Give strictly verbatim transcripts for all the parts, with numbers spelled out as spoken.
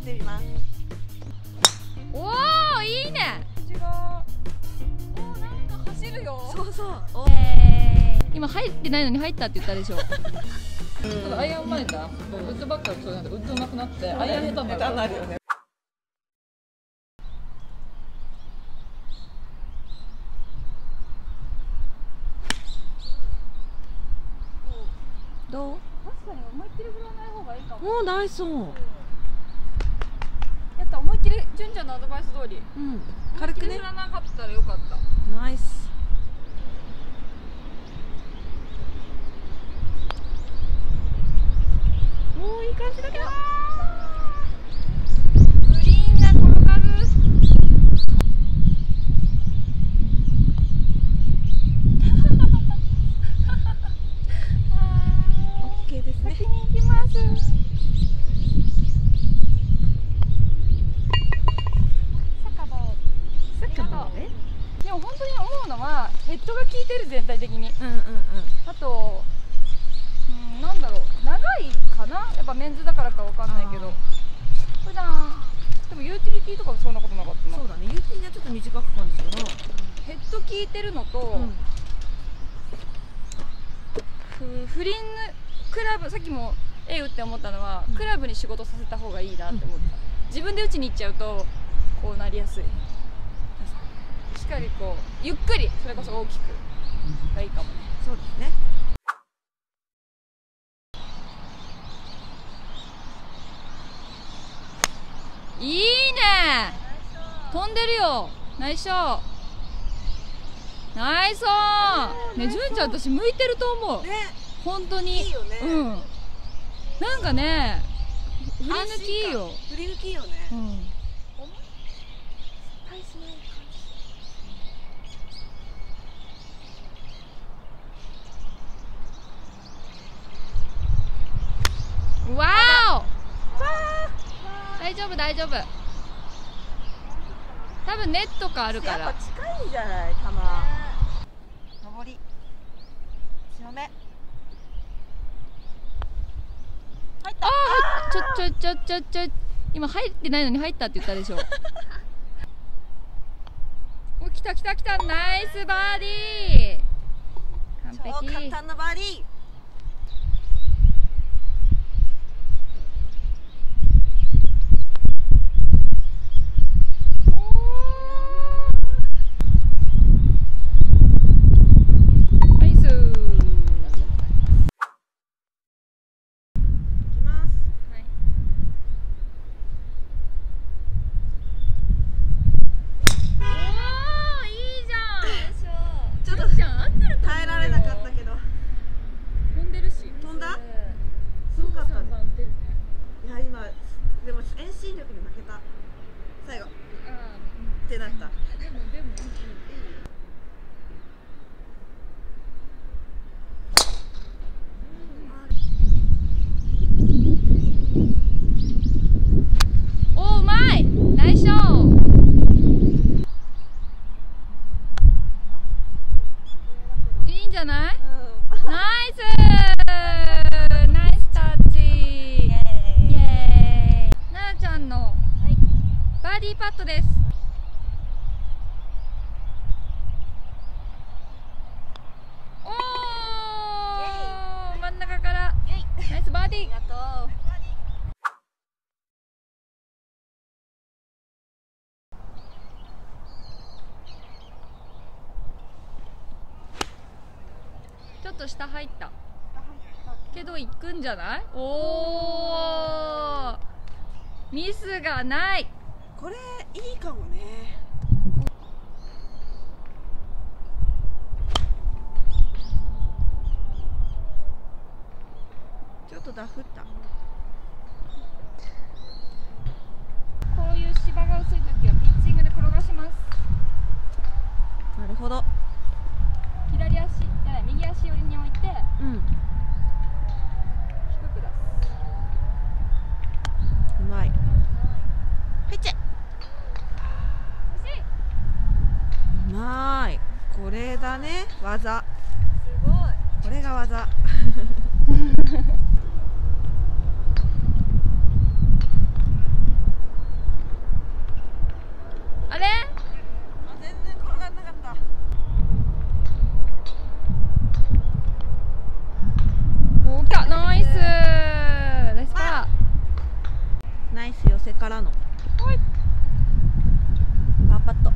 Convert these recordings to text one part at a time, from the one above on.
ってみます。 おお、いいね。 口がおー、なんか走るよ。 そうそう。 えー、今入ってないのに入ったって言ったでしょ。 アイアン前だ。ウッドばっかりそうなんでウッドなくなってアイアン下手になるよね。 どう？ 確かに思いっきり振らない方がいいかも。 もうナイスオン。 やった思いっきり純ちゃんのアドバイス通り。 うん。軽くね。 振らなかったらよかった。 ナイス。もういい感じだけど。 グリーンが転がる。 オッケーですね。 先に行きます。サカボー。 サッカーね。 でも本当に思うのはヘッドが効いてる、全体的に。 うんうんうん。 あと、うん、なんだろう、長いかな、やっぱメンズだからかわかんないけど、普段でもユーティリティとかはそんなことなかったな。 そうだね。ユーティリティはちょっと短く感じたな。 ヘッド効いてるのと、 うんふフリングクラブ、さっきも A 打って思ったのは、 うんクラブに仕事させた方がいいなって思った、自分で打ちに行っちゃうとこうなりやすい。しっかりこうゆっくり、それこそ大きくがいいかもね。 そうですね。 いいね。飛んでるよ。ナイスショー。ナイスオン。ね、純ちゃん私向いてると思う。 ね。 本当に。 いいよね。 うん。なんかね、振り抜きいいよ。 振り抜きいいよね。 うん。 失敗しない感じ。 わーお。大丈夫大丈夫。多分ネットかあるかやっら。 ぱ近いんじゃない、球。上り。強め。入った。 ああ、ちょちょちょちょちょ。今入ってないのに入ったって言ったでしょ。お、来た来た来た。ナイスバーディー。 超完璧。 簡単なバーディー。 ナイス。 いきます。 おー、いいじゃん。 ちょっとじゃん、合ってると思うよ。 耐えられなかったけど。 飛んでるし。 飛んだ？すごかったね。 打ってるね。 いや今でも遠心力に負けた。最後っあてなった。 あ、でもでもいい。お、うまい。ナイスショー。いいんじゃない？ナイス。ナイスタッチ。イエーイ。ななちゃんのバーディーパットです。おー、真ん中からナイスバーディー。 ありがとう。 ちょっと下入ったけど行くんじゃない？おー、ミスがない。 これいいかもね。ちょっとダフった。 こういう芝が薄い時はピッチングで転がします。 なるほど。 左足じゃない、右足寄りに置いてうん。 低く出す。 うまい。はいっちゃい。 惜しい。 うまい。これだね、技。 すごい。 これが技。 あれ全然転がんなかった。 おー、来た。ナイスナイスパー。 ナイス寄せからのはい、 パーパット。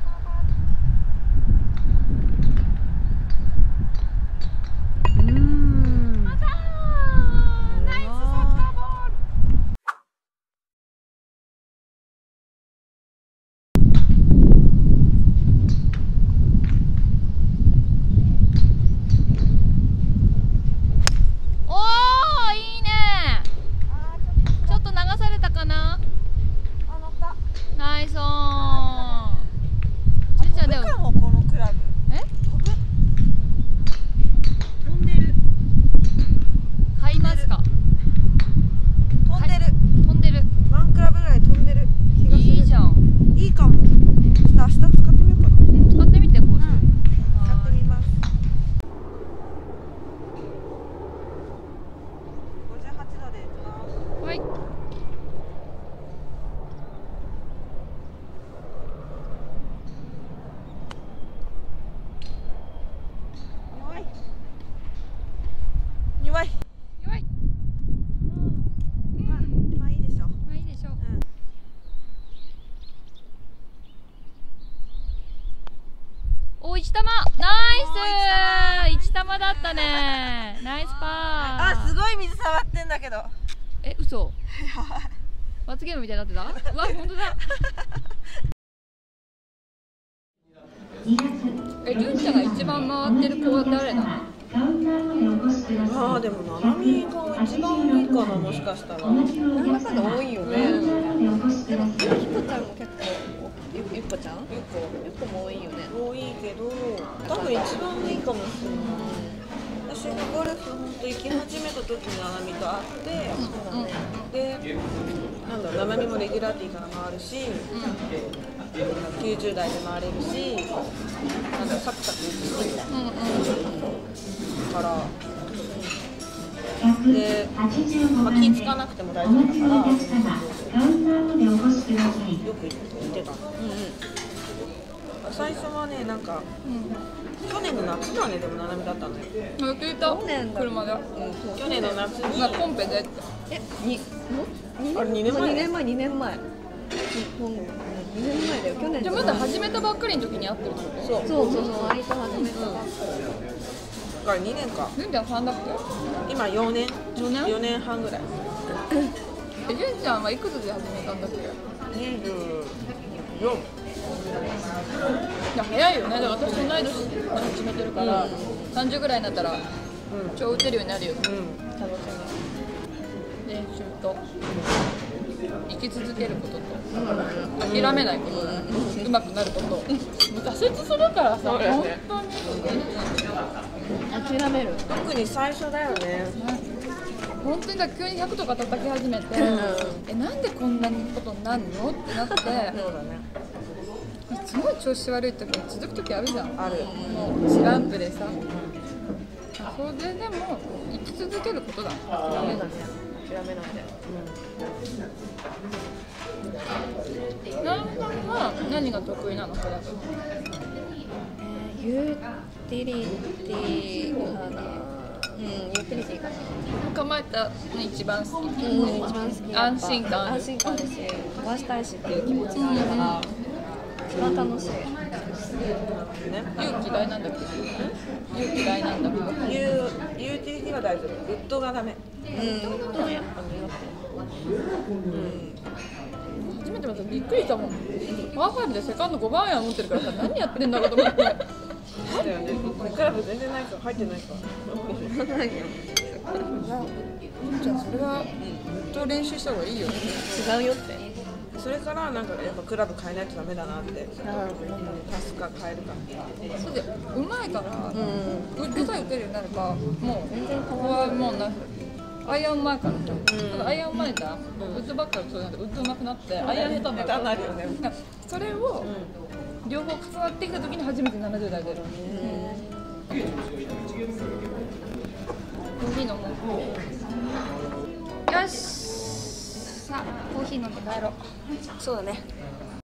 うーん、 またーナイスサッカーボール。おー、いいね。ちょっと流されたかな。 あ、乗った。 ナイスオン。じゅんちゃんでも飛ぶかも、このクラブ。 え飛ぶ。飛んでる。 買いますか。 飛んでる。 飛んでる。 ワンクラブぐらい飛んでる気がする。 いいじゃん。 いいかも。ちょっと明日使ってみようかな。 うん、使ってみて、コース。 使ってみます。ごじゅうはちどでいきます。 はい。 弱い。弱い。 弱い。 うん。まあ、まあいいでしょう。 まあいいでしょう。 うん。 お、一玉。ナイス。一玉だったね。ナイスパー。 あ、すごい水触ってんだけど。 え、嘘。罰ゲームみたいになってた。うわ、本当だ。え、りゅうちゃんが一番回ってる子は誰なの。 ああ、でもななみが一番多いかな、もしかしたら。なんだかんだ多いよね。ゆっこちゃんも結構、ゆっこちゃんゆっこゆっこも多いよね。多いけど、多分一番多いかもしれない。私がゴルフ本当行き始めた時にななみと会って、で、なんだろう、ななみもレギュラーティーから回るし、きゅうじゅうだいで回れるし、なんだろう、サクサクいくしみたいな。 うんうん。 から、で、まあ、気付かなくても大丈夫だから、よく行ってた。うんうん。最初はね、なんか、去年の夏だね、でもななみだったのよ。 聞いた。車で。 去年の夏に。 まあ、コンペでって。 え、に、あれにねんまえ。にねんまえ、にねんまえ。にねんまえだよ、去年。 じゃあまだ始めたばっかりの時に会ってるってこと。 そうそうそうそう、割と始めたばっかり。だからにねんか。 じゅんちゃんさんだっけ。 今よねん。 よねん。 よねんはんぐらい。 え、じゅんちゃんはいくつで始めたんだっけ。 にじゅうよん。 いや、早いよね。だから私同い年で始めてるから、さんじゅうぐらいになったら超打てるようになるよ。 うん、楽しみ。練習と生き続けることと諦めないこと、うまくなること。挫折するからさ、本当に諦める。 特に最初だよね。 本当にだ、急にひゃくとか叩き始めて、え、なんでこんなことになるのってなって。そうだね。すごい調子悪い時に続く時あるじゃん。 ある。 もうスランプでさ。それでも生き続けることだ。 諦めないで。諦めないで。 なるさんは何が得意なの、クラブ。 えー、ユーティリティかな。うん、ユーティリティかな。 構えたの一番好き。 うん、一番好き。 安心感ある。 安心感あるし、飛ばしたいしっていう気持ちがあるから、一番楽しい。 ね、勇気大なんだっけ。勇気大なんだけど。 ユー、ユーティリティは大丈夫。ウッドがダメ。 うん、どうやっぱ苦うん。初めて見たびっくりしたもん。パーファイブでセカンドごばんアイアン持ってるからさ、何やってんだろうと思って。 だよね。クラブ全然ないから入ってないから。ないよ。 じゃあそれはずっと練習した方がいいよね。 違うよって。 それからなんかやっぱクラブ変えないとダメだなって。パスか変えるか。 そうで、うまいから、うん、うさえ打てるようになれば、もう全然ここはもうなアイアンうまいからさ、うん、アイアンうまいじゃん、うん、ウッドばっかりそうなんでウッドうまくなってアイアン下手になる。下手になるよね。それを、うん、両方重なってきた時に初めてななじゅう代出る。コーヒー飲もう。よし、さあコーヒー飲んで帰ろう。 そうだね。